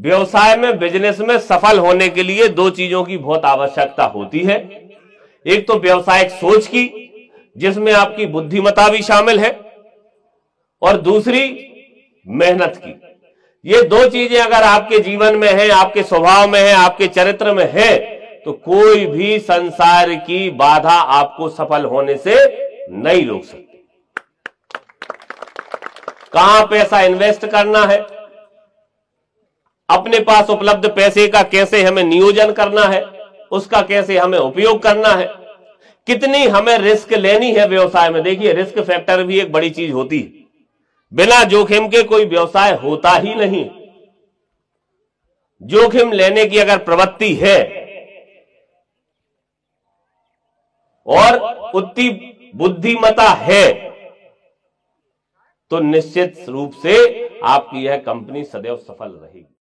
व्यवसाय में, बिजनेस में सफल होने के लिए दो चीजों की बहुत आवश्यकता होती है। एक तो व्यवसायिक सोच की, जिसमें आपकी बुद्धिमत्ता भी शामिल है, और दूसरी मेहनत की। ये दो चीजें अगर आपके जीवन में है, आपके स्वभाव में है, आपके चरित्र में है, तो कोई भी संसार की बाधा आपको सफल होने से नहीं रोक सकती। कहां पैसा इन्वेस्ट करना है, अपने पास उपलब्ध पैसे का कैसे हमें नियोजन करना है, उसका कैसे हमें उपयोग करना है, कितनी हमें रिस्क लेनी है व्यवसाय में। देखिए, रिस्क फैक्टर भी एक बड़ी चीज होती है। बिना जोखिम के कोई व्यवसाय होता ही नहीं। जोखिम लेने की अगर प्रवृत्ति है और उतनी बुद्धिमत्ता है, तो निश्चित रूप से आपकी यह कंपनी सदैव सफल रहेगी।